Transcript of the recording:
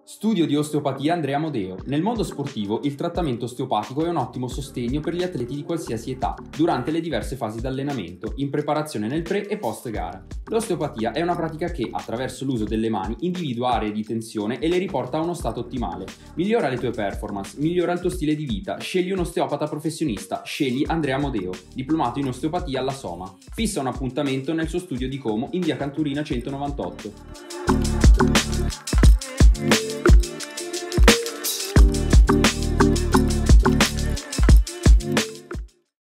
Studio di osteopatia Andrea Amodeo. Nel mondo sportivo il trattamento osteopatico è un ottimo sostegno per gli atleti di qualsiasi età, durante le diverse fasi d'allenamento, in preparazione nel pre e post gara. L'osteopatia è una pratica che, attraverso l'uso delle mani, individua aree di tensione e le riporta a uno stato ottimale. Migliora le tue performance, migliora il tuo stile di vita, scegli un osteopata professionista, scegli Andrea Amodeo, diplomato in osteopatia alla Soma. Fissa un appuntamento nel suo studio di Como in via Canturina 198.